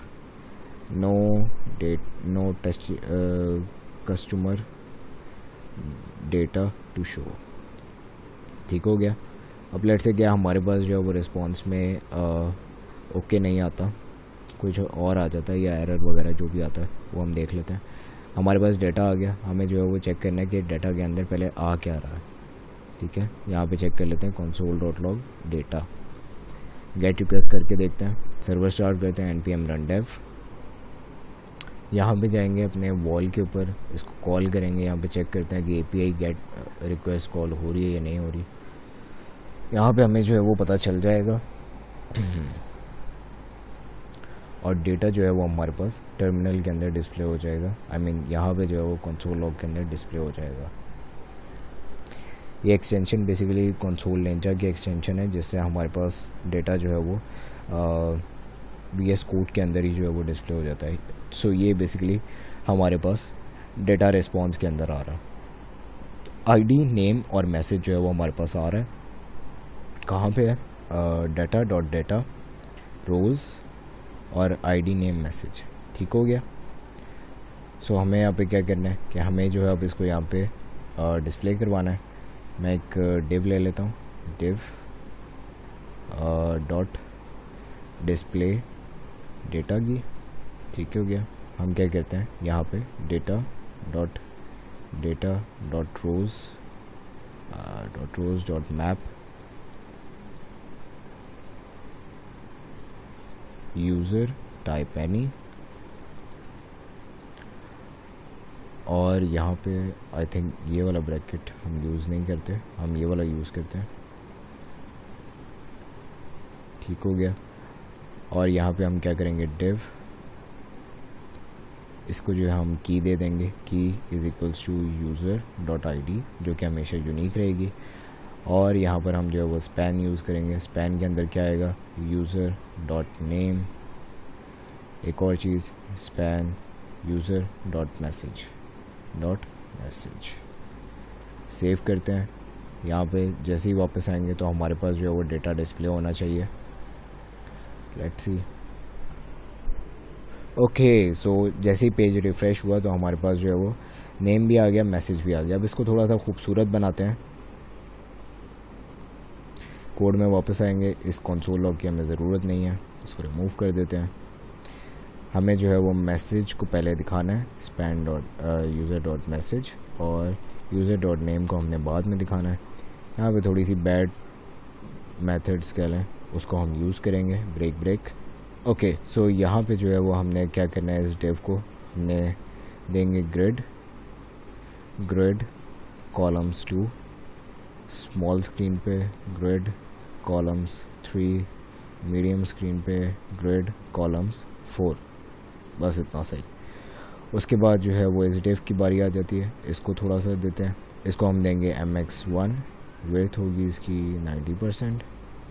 no test customer data to show, ठीक हो गया। अब लेट से क्या हमारे पास जो है वो रिस्पॉन्स में ओके नहीं आता, कुछ और आ जाता है या एरर वगैरह जो भी आता है वो हम देख लेते हैं। हमारे पास डेटा आ गया, हमें जो है वो चेक करना है कि डाटा के अंदर पहले आ क्या रहा है, ठीक है। यहाँ पे चेक कर लेते हैं console.log डेटा, गेट रिक्वेस्ट करके देखते हैं, सर्वर स्टार्ट करते हैं npm run dev। यहाँ पे जाएंगे अपने वॉल के ऊपर, इसको कॉल करेंगे, यहाँ पे चेक करते हैं कि API गेट रिक्वेस्ट कॉल हो रही है या नहीं हो रही। यहाँ पे हमें जो है वो पता चल जाएगा और डेटा जो है वो हमारे पास टर्मिनल के अंदर डिस्प्ले हो जाएगा। यहाँ पे जो है वो कंसोल लॉग के अंदर डिस्प्ले हो जाएगा। ये एक्सटेंशन बेसिकली कंसोल निंजा की एक्सटेंशन है, जिससे हमारे पास डेटा जो है वो VS कोड के अंदर ही जो है वो डिस्प्ले हो जाता है। सो ये बेसिकली हमारे पास डेटा रिस्पॉन्स के अंदर आ रहा है। आईडी, नेम और मैसेज जो है वो हमारे पास आ रहा है। कहाँ पे है? डाटा डॉट डेटा रोज़ और आईडी, नेम, मैसेज। ठीक हो गया। सो हमें यहाँ पे क्या करना है कि हमें जो है अब इसको यहाँ पे डिस्प्ले करवाना है। मैं एक डिव ले लेता हूँ, डिव डॉट डिस्प्ले डेटा की। ठीक हो गया। हम क्या करते हैं यहाँ पे data dot rows dot map user type any, और यहाँ पे आई थिंक ये वाला ब्रैकेट हम यूज़ नहीं करते, हम ये वाला यूज़ करते हैं। ठीक हो गया। और यहाँ पे हम क्या करेंगे, डिव, इसको जो है हम की दे देंगे, key is equals to user dot ID, जो कि हमेशा यूनिक रहेगी। और यहाँ पर हम जो है वो स्पैन यूज़ करेंगे। स्पैन के अंदर क्या आएगा, यूज़र डॉट नेम, एक और चीज़ span user dot message. Save करते हैं। यहाँ पे जैसे ही वापस आएंगे तो हमारे पास जो है वो डेटा डिस्प्ले होना चाहिए। Let's see. ओके, सो जैसे ही पेज रिफ़्रेश हुआ तो हमारे पास जो है वो नेम भी आ गया, मैसेज भी आ गया। अब इसको थोड़ा सा खूबसूरत बनाते हैं। कोड में वापस आएंगे। इस कंसोल लॉग की हमें ज़रूरत नहीं है, इसको रिमूव कर देते हैं। हमें जो है वो मैसेज को पहले दिखाना है, span dot user dot message, और यूज़र डॉट नेम को हमने बाद में दिखाना है। यहाँ पे थोड़ी सी बैड मेथड्स कह लें उसको हम यूज़ करेंगे, ब्रेक। ओके, सो यहाँ पे जो है वो हमने क्या करना है, इस डिव को हमने देंगे ग्रिड कॉलम्स 2, स्मॉल स्क्रीन पे ग्रिड कॉलम्स 3, मीडियम स्क्रीन पे ग्रिड कॉलम्स 4। बस इतना सही। उसके बाद जो है वो इस डिव की बारी आ जाती है। इसको थोड़ा सा देते हैं, इसको हम देंगे mx1, विड्थ होगी इसकी 90%,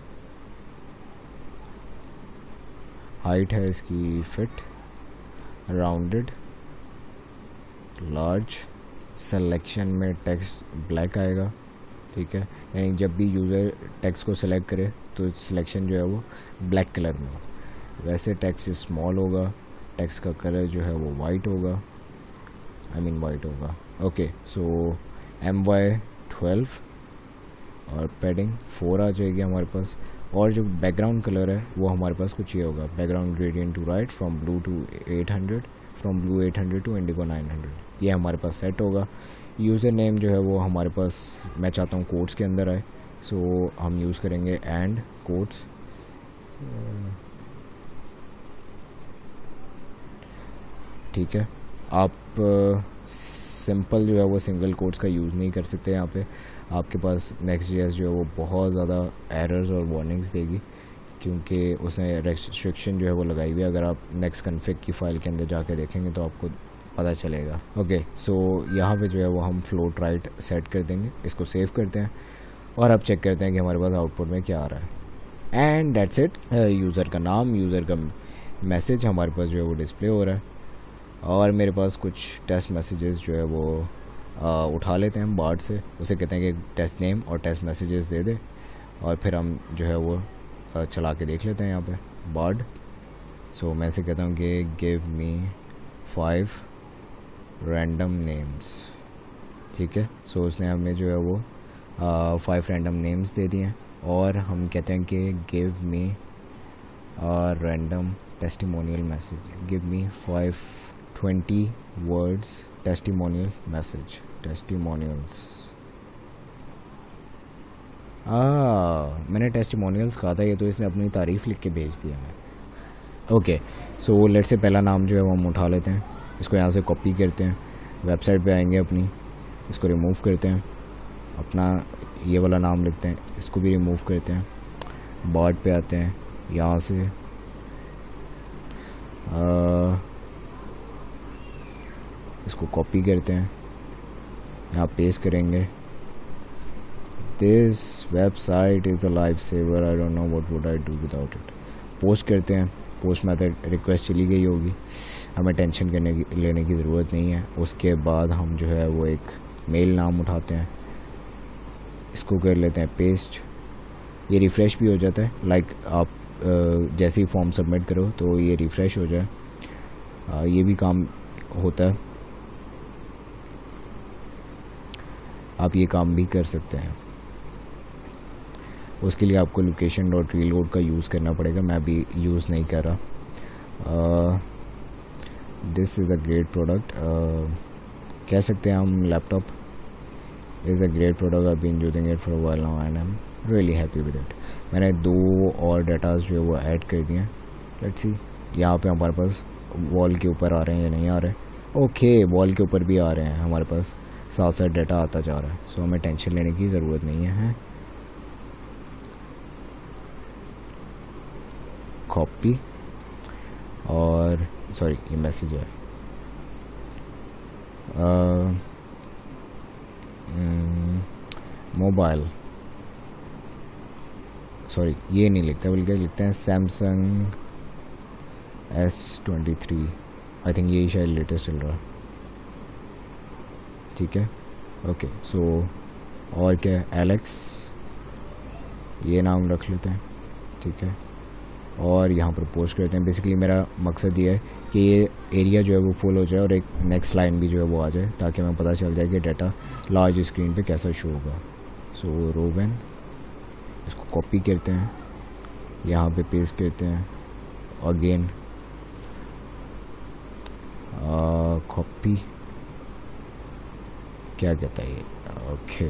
हाइट है इसकी फिट, राउंडेड, लार्ज। सिलेक्शन में टेक्स्ट ब्लैक आएगा। ठीक है, यानी जब भी यूज़र टेक्स्ट को सिलेक्ट करे तो सिलेक्शन जो है वो ब्लैक कलर में हो। वैसे टेक्स्ट स्मॉल होगा, टेक्स्ट का कलर जो है वो वाइट होगा, वाइट होगा। ओके, सो my12 और पैडिंग 4 आ जाएगी हमारे पास। और जो बैकग्राउंड कलर है वो हमारे पास कुछ ये होगा, background gradient to right from blue to 800, from blue 800 to indigo 900, ये हमारे पास सेट होगा। यूज़र नेम जो है वो हमारे पास, मैं चाहता हूँ कोट्स के अंदर आए, सो हम यूज़ करेंगे एंड कोट्स। ठीक है, आप सिंपल जो है वो सिंगल कोट्स का यूज़ नहीं कर सकते। यहाँ पे आपके पास Next.js जो है वो बहुत ज़्यादा एरर्स और वार्निंग्स देगी, क्योंकि उसने रेस्ट्रिक्शन जो है वो लगाई हुई है। अगर आप नेक्स्ट कन्फिग की फ़ाइल के अंदर जाके देखेंगे तो आपको पता चलेगा। ओके, सो यहाँ पे जो है वो हम फ्लोट राइट सेट कर देंगे। इसको सेव करते हैं और अब चेक करते हैं कि हमारे पास आउटपुट में क्या आ रहा है। And that's it. यूज़र का नाम, यूज़र का मैसेज हमारे पास जो है वो डिस्प्ले हो रहा है। और मेरे पास कुछ टेस्ट मैसेजेस जो है वो उठा लेते हैं बार्ड से। उसे कहते हैं कि टेस्ट नेम और टेस्ट मैसेजेस दे दे, और फिर हम जो है वो चला के देख लेते हैं यहाँ पे बार्ड। सो मैं से कहता हूँ कि गिव मी 5 रैंडम नेम्स। ठीक है, सो उसने हमें जो है वो 5 रैंडम नेम्स दे दिए हैं। और हम कहते हैं कि give me random testimonial message, give me 20 words testimonial message, testimonials। मैंने टेस्टिमोनियल्स कहा था, ये तो इसने अपनी तारीफ़ लिख के भेज दिया है। ओके, सो लेट से पहला नाम जो है वो हम उठा लेते हैं। इसको यहाँ से कॉपी करते हैं, वेबसाइट पे आएंगे अपनी, इसको रिमूव करते हैं, अपना ये वाला नाम लिखते हैं, इसको भी रिमूव करते हैं, बार्ड पे आते हैं, यहाँ से इसको कॉपी करते हैं, यहाँ पेस्ट करेंगे। This website is a life saver, I don't know what would I do without it. Post करते हैं, पोस्ट मेथड रिक्वेस्ट चली गई होगी। हमें टेंशन लेने की ज़रूरत नहीं है। उसके बाद हम जो है वो एक मेल नाम उठाते हैं, इसको कर लेते हैं पेस्ट। ये रिफ़्रेश भी हो जाता है, लाइक आप जैसे ही फॉर्म सबमिट करो तो ये रिफ़्रेश हो जाए, ये भी काम होता है। आप ये काम भी कर सकते हैं। उसके लिए आपको लोकेशन डॉट रीलोड का यूज़ करना पड़ेगा, मैं अभी यूज़ नहीं कर रहा। This is a great product, कह सकते हैं हम। Laptop is a great product, I been using it for a while now and I am really happy with it. मैंने 2 और डाटाज जो है वो ऐड कर दिए हैं। लेट्स सी, यहाँ पे हमारे पास वॉल के ऊपर आ रहे हैं या नहीं आ रहे। ओके, वॉल के ऊपर भी आ रहे हैं हमारे पास, साथ साथ डाटा आता जा रहा है। सो हमें टेंशन लेने की ज़रूरत नहीं है। कॉपी, और सॉरी ये मैसेज है, मोबाइल, सॉरी ये नहीं लिखता बल्कि लिखते हैं सैमसंग S23। आई थिंक यही शायद लेटेस्ट चल रहा है, ठीक है। ओके, सो और क्या, एलेक्स ये नाम रख लेते हैं, ठीक है। और यहाँ पर पोस्ट करते हैं। बेसिकली मेरा मकसद ये है कि ये एरिया जो है वो फुल हो जाए और एक नेक्स्ट लाइन भी जो है वो आ जाए, ताकि हमें पता चल जाए कि डाटा लार्ज स्क्रीन पे कैसा शो होगा। सो रोवेन, इसको कॉपी करते हैं, यहाँ पे पेस्ट करते हैं, अगेन कॉपी, क्या कहता है ये, okay.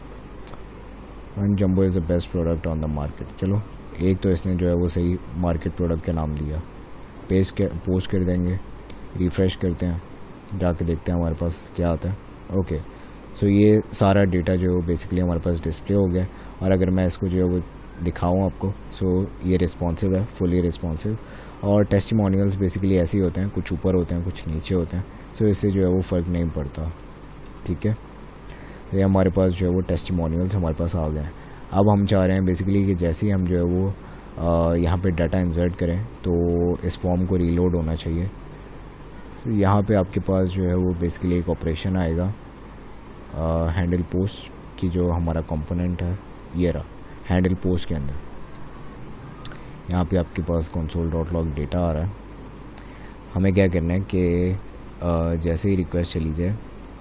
One jumbo is the best product on the market. चलो, एक तो इसने जो है वो सही मार्केट प्रोडक्ट का नाम दिया। पोस्ट कर देंगे, रिफ़्रेश करते हैं, जाके देखते हैं हमारे पास क्या आता है। ओके, सो ये सारा डेटा जो है बेसिकली हमारे पास डिस्प्ले हो गया। और अगर मैं इसको जो है वो दिखाऊँ आपको, सो ये रिस्पॉन्सिव है, फुली रिस्पॉन्सिव। और टेस्टिमोनियल्स बेसिकली ऐसे ही होते हैं, कुछ ऊपर होते हैं कुछ नीचे होते हैं, सो इससे जो है वो फ़र्क नहीं पड़ता, ठीक है। ये हमारे पास जो है वो टेस्टिमोनियल्स हमारे पास आ गए हैं। अब हम चाह रहे हैं बेसिकली कि जैसे ही हम जो है वो यहाँ पे डाटा इंसर्ट करें तो इस फॉर्म को रीलोड होना चाहिए। तो यहाँ पे आपके पास जो है वो बेसिकली एक ऑपरेशन आएगा, हैंडल पोस्ट की जो हमारा कंपोनेंट है, ये रहा हैंडल पोस्ट के अंदर। यहाँ पे आपके पास console.log डेटा आ रहा है। हमें क्या करना है कि जैसे ही रिक्वेस्ट चली जाए,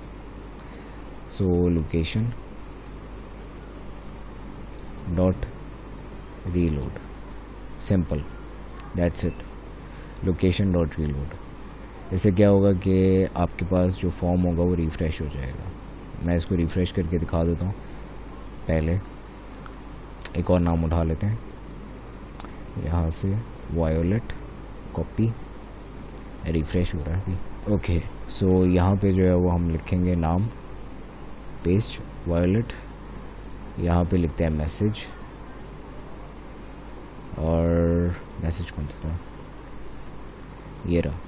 so location dot reload, simple, that's it, location dot reload. इससे क्या होगा कि आपके पास जो फॉर्म होगा वो रिफ़्रेश हो जाएगा। मैं इसको रिफ़्रेश करके दिखा देता हूँ। पहले एक और नाम उठा लेते हैं, यहाँ से वायोलेट, कॉपी, रिफ़्रेश हो रहा है अभी। ओके, सो यहाँ पे जो है वो हम लिखेंगे नाम, पेस्ट वायोलेट, यहाँ पे लिखते हैं मैसेज, और मैसेज कौन सा था, ये रहा,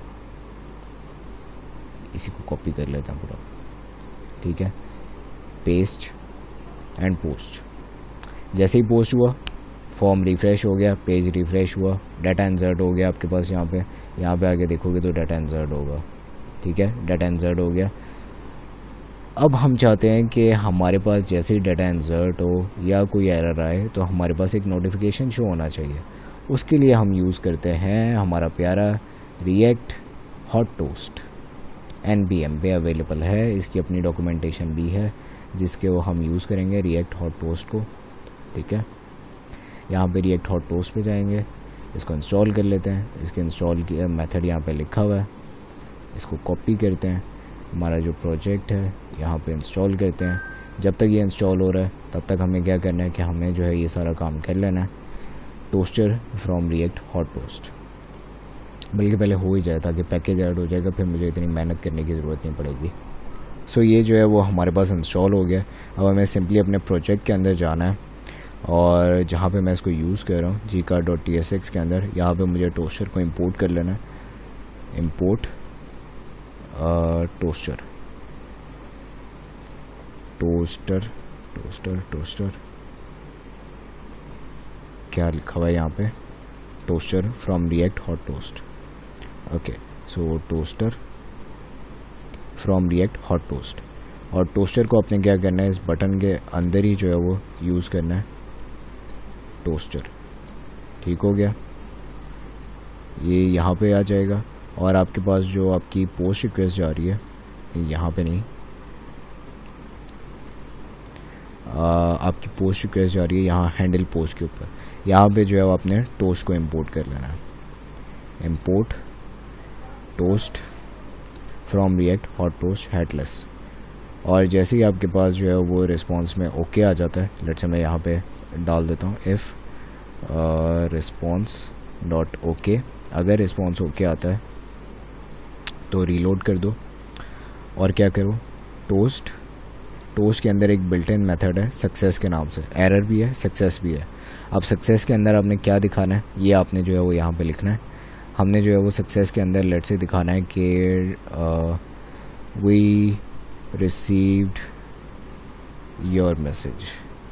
इसी को कॉपी कर लेते हैं पूरा, ठीक है। पेस्ट एंड पोस्ट, जैसे ही पोस्ट हुआ फॉर्म रिफ़्रेश हो गया, पेज रिफ़्रेश हुआ, डाटा इंसर्ट हो गया आपके पास। यहाँ पे आके देखोगे तो डाटा इंसर्ट होगा, ठीक है, डाटा इंसर्ट हो गया। अब हम चाहते हैं कि हमारे पास जैसे ही डाटा इंसर्ट हो या कोई एरर आए तो हमारे पास एक नोटिफिकेशन शो होना चाहिए। उसके लिए हम यूज़ करते हैं हमारा प्यारा रिएक्ट हॉट टोस्ट, NPM पे अवेलेबल है, इसकी अपनी डॉक्यूमेंटेशन भी है जिसके वो हम यूज़ करेंगे रिएक्ट हॉट टोस्ट को, ठीक है। यहाँ पे रिएक्ट हॉट टोस्ट पे जाएंगे, इसको इंस्टॉल कर लेते हैं। इसके इंस्टॉल की मेथड यहाँ पे लिखा हुआ है, इसको कॉपी करते हैं, हमारा जो प्रोजेक्ट है यहाँ पे इंस्टॉल करते हैं। जब तक ये इंस्टॉल हो रहा है तब तक हमें क्या करना है कि हमें जो है ये सारा काम कर लेना है, toaster from React hot toast, बल्कि पहले हो ही जाए ताकि पैकेज ऐड हो जाएगा, फिर मुझे इतनी मेहनत करने की ज़रूरत नहीं पड़ेगी। सो ये जो है वो हमारे पास इंस्टॉल हो गया। अब हमें सिंपली अपने प्रोजेक्ट के अंदर जाना है और जहाँ पे मैं इसको यूज़ कर रहा हूँ gcard.tsx के अंदर, यहाँ पे मुझे टोस्टर को इंपोर्ट कर लेना है। Import toaster, toaster toaster toaster क्या लिखा हुआ है यहाँ पे, toaster from React hot toast. Okay, so toaster from React hot toast, और टोस्टर को आपने क्या करना है, इस बटन के अंदर ही जो है वो यूज़ करना है टोस्टर। ठीक हो गया, ये यहाँ पे आ जाएगा। और आपके पास जो आपकी पोस्ट रिक्वेस्ट जा रही है, यहाँ पे नहीं, आपकी पोस्ट रिक्वेस्ट जा रही है यहाँ हैंडल पोस्ट के ऊपर, यहाँ पे जो है वो आपने टोस्ट को इंपोर्ट कर लेना है। Import toast from React hot toast headless, और जैसे ही आपके पास जो है वो रिस्पॉन्स में ओके आ जाता है, लेट्स से मैं यहाँ पे डाल देता हूँ इफ़ रिस्पॉन्स डॉट ओके। अगर रिस्पॉन्स ओके आता है तो रीलोड कर दो, और क्या करो, टोस्ट के अंदर एक बिल्ट इन मेथड है सक्सेस के नाम से, एरर भी है सक्सेस भी है। अब सक्सेस के अंदर आपने क्या दिखाना है, ये आपने जो है वो यहाँ पे लिखना है। हमने जो है वो सक्सेस के अंदर लेट से दिखाना है कि वी रिसीव्ड योर मैसेज।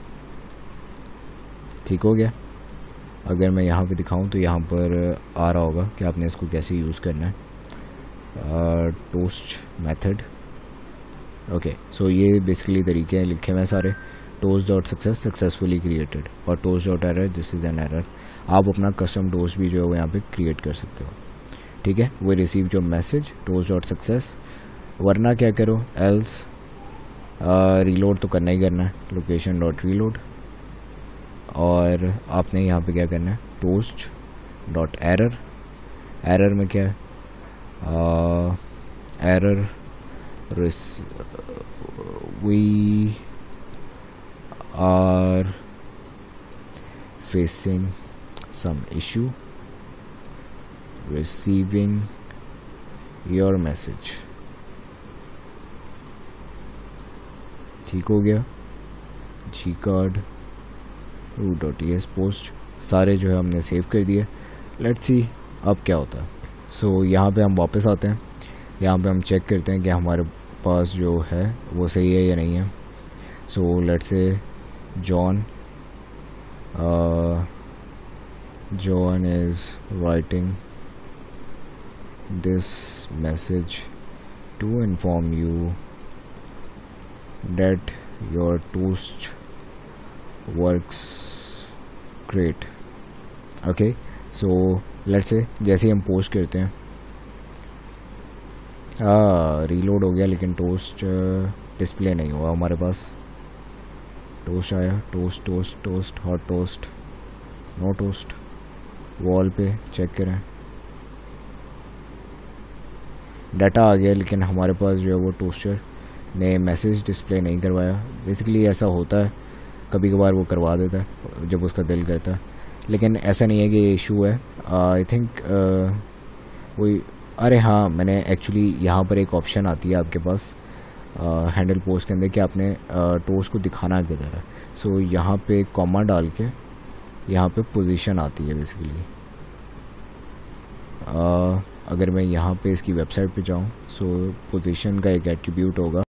ठीक हो गया, अगर मैं यहाँ पे दिखाऊं तो यहाँ पर आ रहा होगा कि आपने इसको कैसे यूज़ करना है, टोस्ट मेथड। ओके, सो ये बेसिकली तरीके हैं लिखे हुए हैं सारे, toast dot success successfully created, और toast dot error this is an error. आप अपना कस्टम टोस्ट भी जो है वो यहाँ पे क्रिएट कर सकते हो। ठीक है, वो रिसीव जो मैसेज टोस्ट डॉट सक्सेस, वरना क्या करो एल्स रीलोड तो करना ही करना है, लोकेशन डॉट रीलोड, और आपने यहाँ पे क्या करना है टोस्ट डॉट एरर। एरर में क्या है, error we are facing some issue receiving your message। ठीक हो गया, जी कार्ड root.ts पोस्ट सारे जो है हमने सेव कर दिए। लेट्स सी अब क्या होता है। सो यहाँ पे हम वापस आते हैं, यहाँ पे हम चेक करते हैं कि हमारे पास जो है वो सही है या नहीं है। So let's say John is writing this message to inform you that your toast works great। okay, so let's say जैसे ही हम पोस्ट करते हैं रीलोड हो गया, लेकिन टोस्ट डिस्प्ले नहीं हुआ हमारे पास। टोस्ट आया, toast toast toast hot toast, no toast. Wall पे चेक करें, डाटा आ गया, लेकिन हमारे पास जो है वो टोस्टर ने मैसेज डिस्प्ले नहीं करवाया। बेसिकली ऐसा होता है, कभी कभार वो करवा देता है जब उसका दिल करता है, लेकिन ऐसा नहीं है कि ये इशू है। आई थिंक वही, अरे हाँ, मैंने एक्चुअली यहाँ पर एक ऑप्शन आती है आपके पास हैंडल पोस्ट के अंदर कि आपने टोस्ट को दिखाना किधर है। सो यहाँ पे कॉमा डाल के यहाँ पे पोजीशन आती है बेसिकली। अगर मैं यहाँ पे इसकी वेबसाइट पे जाऊँ, सो पोजीशन का एक एट्रीब्यूट होगा,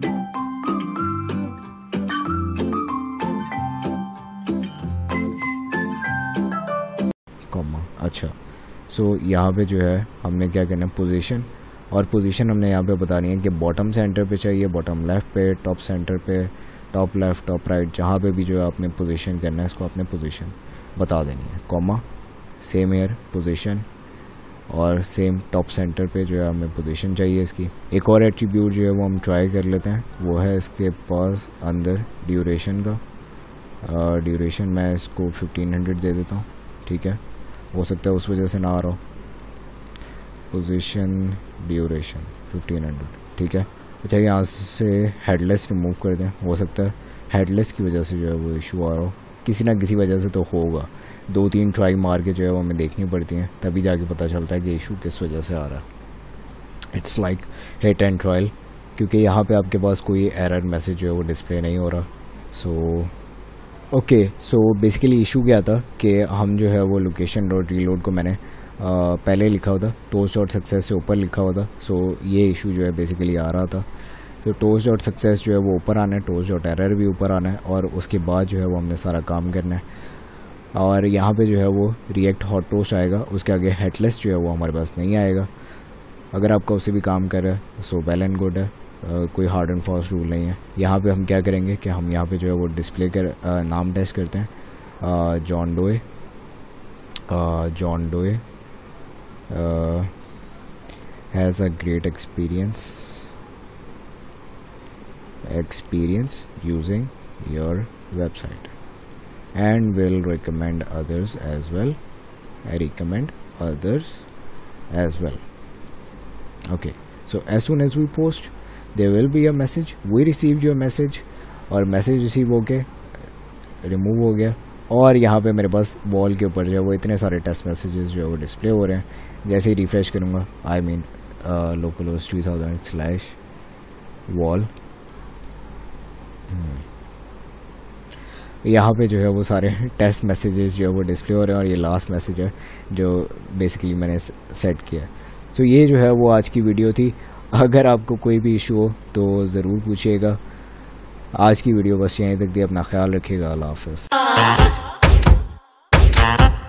अच्छा। सो यहाँ पे जो है हमने क्या करना है पोजीशन, और पोजीशन हमने यहाँ पे बतानी है कि बॉटम सेंटर पे चाहिए, बॉटम लेफ़्ट पे, टॉप सेंटर पे, टॉप लेफ़्ट, टॉप राइट, जहाँ पे भी जो है आपने पोजीशन करना है इसको आपने पोजीशन बता देनी है। कॉमा, सेम एयर पोजीशन, और सेम टॉप सेंटर पे जो है हमें पोजीशन चाहिए इसकी। एक और एट्रीब्यूट जो है वो हम ट्राई कर लेते हैं, वो है इसके पास अंदर ड्यूरेशन का। ड्यूरेशन मैं इसको 1500 दे देता हूँ, ठीक है, हो सकता है उस वजह से ना आ रहा हो। पोजीशन ड्यूरेशन 1500, ठीक है। अच्छा, यहाँ से हेडलेस रिमूव कर दें, हो सकता है हेडलेस की वजह से जो है वो इशू आ रहा हो, किसी ना किसी वजह से तो होगा। 2-3 ट्राई मार के जो है वो हमें देखनी पड़ती हैं, तभी जाके पता चलता है कि इशू किस वजह से आ रहा है। It's like hit and trial, क्योंकि यहाँ पे आपके पास कोई एरर मैसेज जो है वो डिस्प्ले नहीं हो रहा। So okay, so basically issue क्या था कि हम जो है वो लोकेशन डॉट रीलोड को मैंने पहले लिखा हुआ था, टोस्ट डॉट सक्सेस से ऊपर लिखा हुआ था। सो ये इशू जो है बेसिकली आ रहा था। तो टोस्ट डॉट सक्सेस जो है वो ऊपर आना है, टोस्ट डॉट एरर भी ऊपर आना है, और उसके बाद जो है वो हमने सारा काम करना है। और यहाँ पे जो है वो रिएक्ट हॉट टोस्ट आएगा, उसके आगे हेडलेस जो है वो हमारे पास नहीं आएगा। अगर आपका उससे भी काम कर रहा है सो वेल एंड गुड है, कोई हार्ड एंड फास्ट रूल नहीं है। यहाँ पे हम क्या करेंगे कि हम यहाँ पे जो है वो डिस्प्ले कर नाम टेस्ट करते हैं, John Doe has a great experience using your website and will recommend others as well. I recommend others as well. Okay, so as soon as we post there will be a message, we received your message, और message receive होके remove हो गया और यहाँ पे मेरे पास wall के ऊपर जो है वो इतने सारे टेस्ट मैसेजेस जो है वो डिस्प्ले हो रहे हैं। जैसे ही रिफ्रेश करूँगा आई मीन localhost 2000/wall, यहाँ पे जो है वो सारे टेस्ट मैसेजेस जो है वो डिस्प्ले हो रहे हैं और ये लास्ट मैसेज है जो बेसिकली मैंने सेट किया। तो ये जो है वो आज की वीडियो थी। अगर आपको कोई भी इशू हो तो ज़रूर पूछिएगा। आज की वीडियो बस यहीं तक थी। अपना ख्याल रखिएगा। अल्लाह हाफ़िज़।